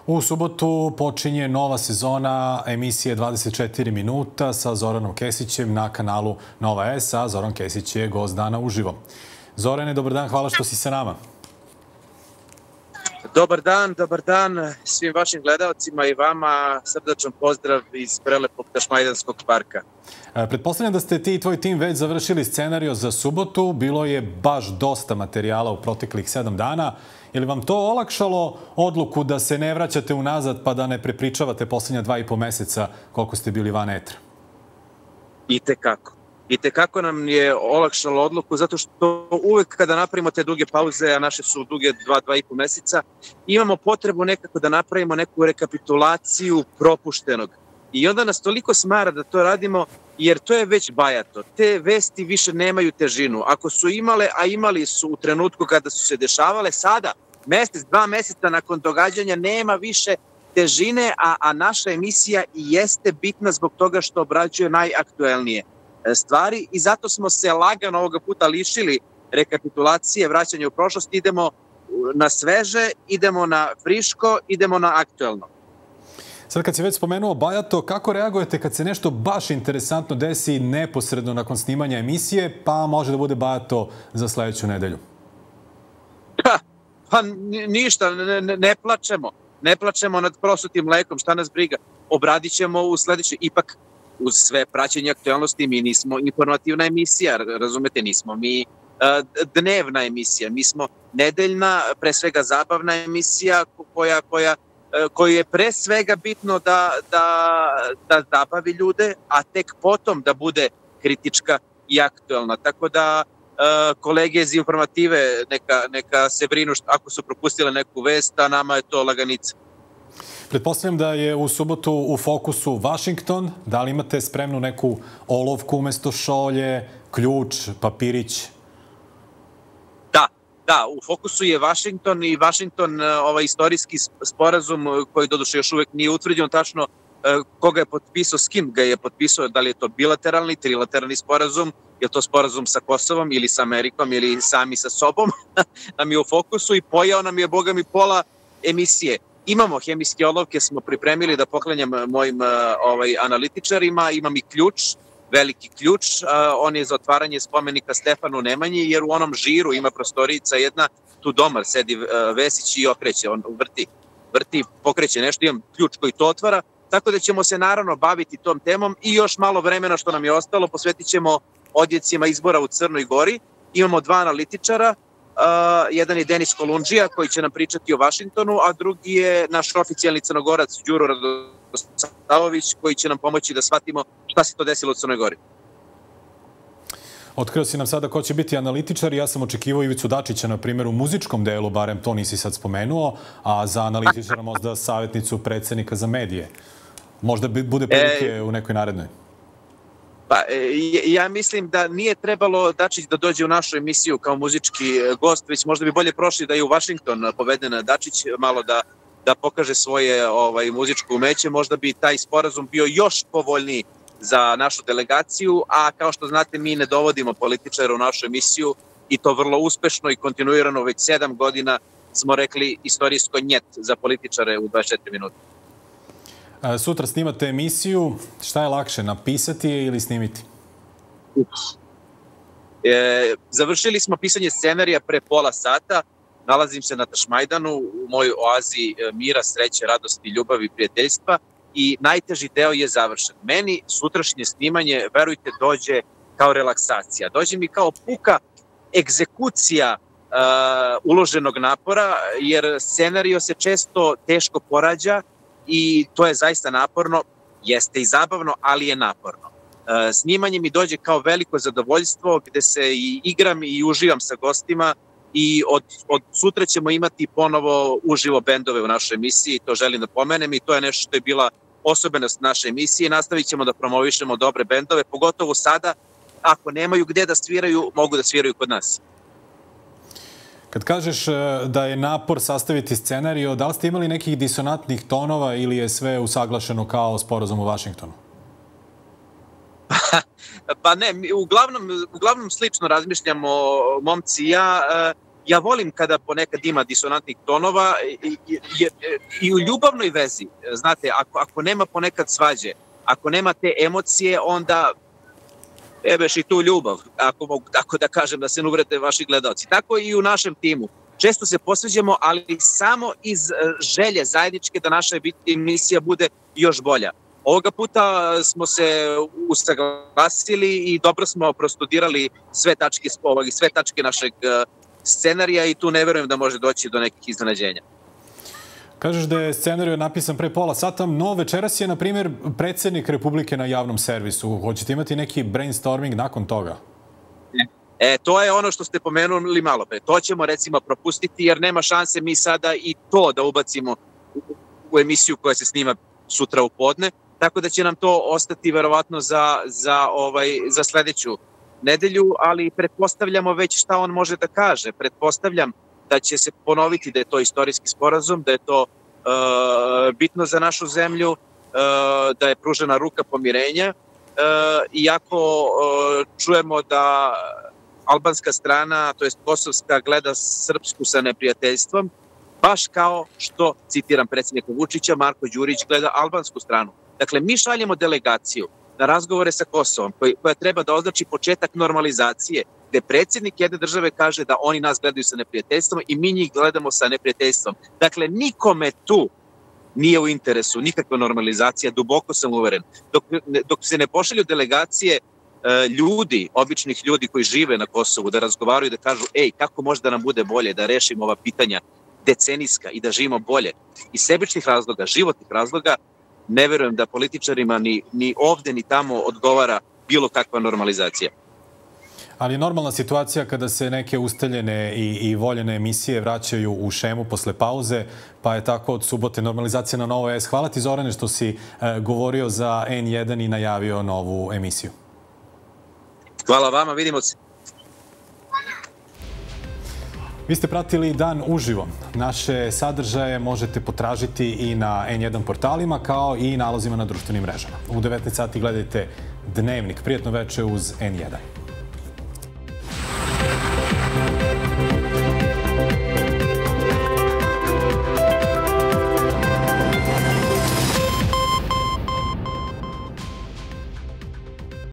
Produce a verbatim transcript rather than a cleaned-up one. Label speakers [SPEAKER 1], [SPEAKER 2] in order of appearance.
[SPEAKER 1] U subotu počinje nova sezona emisije dvadeset četiri minuta sa Zoranom Kesićem na kanalu Nova S, a Zoran Kesić je gost dana uživo. Zorane, dobar dan, hvala što si sa nama.
[SPEAKER 2] Dobar dan, dobar dan svim vašim gledalcima i vama. Srdačan pozdrav iz prelepog Tašmajdanskog parka.
[SPEAKER 1] Pretpostavljam da ste ti i tvoj tim već završili scenario za subotu. Bilo je baš dosta materijala u proteklih sedam dana. Je li vam to olakšalo odluku da se ne vraćate unazad pa da ne prepričavate posljednja dva i po meseca koliko ste bili van etra?
[SPEAKER 2] Itekako. Itekako nam je olakšalo odluku zato što uvek kada napravimo te duge pauze, a naše su duge dva, dva i po meseca, imamo potrebu nekako da napravimo neku rekapitulaciju propuštenog. I onda nas toliko smara da to radimo, jer to je već bajato. Te vesti više nemaju težinu. Ako su imale, a imali su u trenutku kada su se dešavale, sada, mesec, dva meseca nakon događanja, nema više težine, a, a naša emisija i jeste bitna zbog toga što obrađuje najaktuelnije stvari i zato smo se lagano ovoga puta lišili rekapitulacije, vraćanja u prošlost, idemo na sveže, idemo na friško, idemo na aktuelno.
[SPEAKER 1] Sad kad si već spomenuo bajato, kako reagujete kad se nešto baš interesantno desi neposredno nakon snimanja emisije, pa može da bude bajato za sledeću nedelju?
[SPEAKER 2] Pa, pa ništa, ne, ne, ne plačemo. Ne plačemo nad prosutim mlekom, šta nas briga. Obradit ćemo u sledećoj, ipak uz sve praćenje aktualnosti, mi nismo informativna emisija, razumete, nismo mi uh, dnevna emisija, mi smo nedeljna, pre svega zabavna emisija koja, koja, uh, koju je pre svega bitno da, da, da zabavi ljude, a tek potom da bude kritička i aktualna. Tako da uh, kolege iz informative neka, neka se brinu ako su propustile neku vest, a nama je to laganica.
[SPEAKER 1] Pretpostavljam da je u subotu u fokusu Vašington. Da li imate spremnu neku olovku umesto šolje, ključ, papirić?
[SPEAKER 2] Da, da, u fokusu je Vašington i Vašington, ovaj istorijski sporazum koji doduše još uvek nije utvrđen tačno koga je potpisao, s kim ga je potpisao, da li je to bilateralni, trilateralni sporazum, je to sporazum sa Kosovom ili sa Amerikom ili sami sa sobom, nam je u fokusu i pojao nam je, boga mi, pola emisije. Imamo hemijske olovke, smo pripremili da poklanjam mojim ovaj, analitičarima, imam i ključ, veliki ključ, on je za otvaranje spomenika Stefanu Nemanji, jer u onom žiru ima prostorica jedna, tu domar sedi Vesić i okreće, on vrti, vrti, pokreće nešto, imam ključ koji to otvara, tako da ćemo se naravno baviti tom temom i još malo vremena što nam je ostalo posvetit ćemo odjecima izbora u Crnoj Gori. Imamo dva analitičara, Uh, jedan je Denis Kolundžija koji će nam pričati o Vašingtonu, a drugi je naš oficijalni Crnogorac Đuro Radosavljević koji će nam pomoći da shvatimo šta se to desilo u Crnoj Gori.
[SPEAKER 1] Otkrio si nam sada ko će biti analitičar. Ja sam očekivao Ivicu Dačića, na primjer, u muzičkom delu, barem to nisi sad spomenuo, a za analitičara možda savjetnicu predsednika za medije. Možda bude prilike e... u nekoj narednoj.
[SPEAKER 2] Pa, ja mislim da nije trebalo Dačić da dođe u našu emisiju kao muzički gost, već možda bi bolje prošli da je u Vašington poveden Dačić, malo da, da pokaže svoje ovaj, muzičko umeće. Možda bi taj sporazum bio još povoljniji za našu delegaciju, a kao što znate mi ne dovodimo političara u našu emisiju i to vrlo uspešno i kontinuirano već sedam godina smo rekli istorijsko njet za političare u dvadeset četiri minuta.
[SPEAKER 1] Sutra snimate emisiju. Šta je lakše, napisati je ili snimiti?
[SPEAKER 2] E, završili smo pisanje scenarija pre pola sata. Nalazim se na Tašmajdanu, u mojoj oazi mira, sreće, radosti, ljubavi i prijateljstva i najteži deo je završen. Meni sutrašnje snimanje, verujte, dođe kao relaksacija. Dođe mi kao puka egzekucija uh, uloženog napora, jer scenario se često teško porađa i to je zaista naporno, jeste i zabavno, ali je naporno. E, snimanje mi dođe kao veliko zadovoljstvo gde se i igram i uživam sa gostima i od, od sutra ćemo imati ponovo uživo bendove u našoj emisiji, to želim da pomenem i to je nešto što je bila osobenost naše emisije. Nastavit ćemo da promovišemo dobre bendove, pogotovo sada, ako nemaju gde da sviraju, mogu da sviraju kod nas.
[SPEAKER 1] Kad kažeš da je napor sastaviti scenario, da li ste imali nekih disonantnih tonova ili je sve usaglašeno kao sporazum u Vašingtonu?
[SPEAKER 2] Pa ne, uglavnom, uglavnom slično razmišljamo momci i ja. Ja volim kada ponekad ima disonantnih tonova i, i, i, i u ljubavnoj vezi, znate, ako, ako nema ponekad svađe, ako nema te emocije, onda ebeš i tu ljubav, ako mogu tako da kažem, da se ne uvrete vaši gledalci. Tako i u našem timu. Često se posveđamo, ali samo iz želje zajedničke da naša emisija bude još bolja. Ovoga puta smo se usaglasili i dobro smo prostudirali sve tačke, sve tačke našeg scenarija i tu ne verujem da može doći do nekih iznenađenja.
[SPEAKER 1] Kažeš da je scenarij napisan pre pola sata, no večeras je, na primjer, predsjednik Republike na javnom servisu. Hoćete imati neki brainstorming nakon toga?
[SPEAKER 2] E, to je ono što ste pomenuli malo pre. To ćemo, recimo, propustiti, jer nema šanse mi sada i to da ubacimo u, u emisiju koja se snima sutra u podne, tako da će nam to ostati verovatno za, za, ovaj, za sledeću nedelju, ali pretpostavljamo već šta on može da kaže. Pretpostavljam da će se ponoviti da je to istorijski sporazum, da je to uh, bitno za našu zemlju, uh, da je pružena ruka pomirenja, uh, iako uh, čujemo da albanska strana, to jest kosovska, gleda Srpsku sa neprijateljstvom, baš kao što, citiram predsjednika Vučića, Marko Đurić gleda albansku stranu. Dakle, mi šaljemo delegaciju na razgovore sa Kosovom, koja treba da označi početak normalizacije, gde predsjednik jedne države kaže da oni nas gledaju sa neprijateljstvom i mi njih gledamo sa neprijateljstvom. Dakle, nikome tu nije u interesu nikakva normalizacija, duboko sam uveren. Dok, dok se ne pošalju delegacije ljudi, običnih ljudi koji žive na Kosovu, da razgovaraju i da kažu, ej, kako može da nam bude bolje, da rešimo ova pitanja decenijska i da živimo bolje. Iz sebičnih razloga, životnih razloga, ne verujem da političarima ni, ni ovde ni tamo odgovara bilo kakva normalizacija.
[SPEAKER 1] Ali je normalna situacija kada se neke ustaljene i, i voljene emisije vraćaju u šemu posle pauze, pa je tako od subote normalizacija na Novo S. Hvala ti, Zorane, što si e, govorio za N jedan i najavio novu emisiju.
[SPEAKER 2] Hvala vama, vidimo se.
[SPEAKER 1] Vi ste pratili Dan uživo. Naše sadržaje možete potražiti i na N jedan portalima, kao i nalozima na društvenim mrežama. U devetnaest sati gledajte Dnevnik. Prijetno veče uz N jedan.